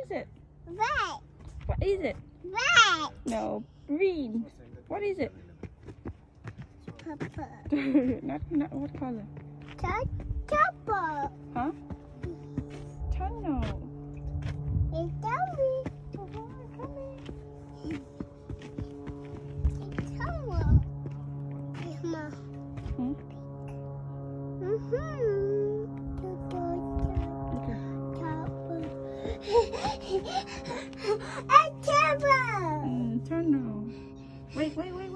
is it? Red. What is it? Red. No, green. What is it? Purple. not what color? Purple. Huh? Tunnel. It's coming. Coming. It's coming. It's my. Hmm? Tunnel. Wait.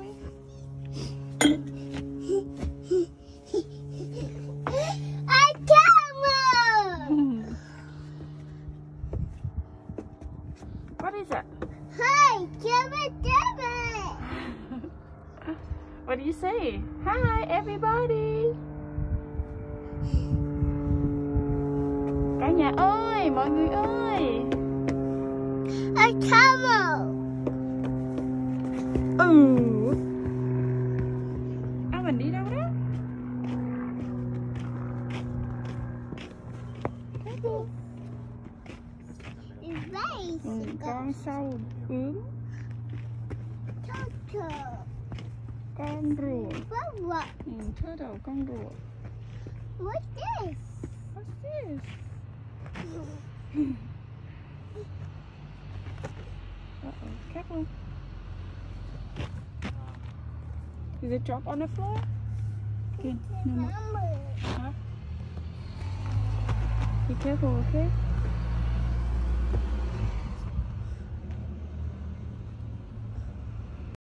What is that? Hi, What do you say? Hi, everybody. Cả nhà ơi, mọi người ơi. a camel. Alvin đi đâu đó? Con sâu bướm. Con rùa. Turtle, con rùa. What's this? What's this? Careful. Did it drop on the floor? Okay, no more. Huh? Be careful, okay?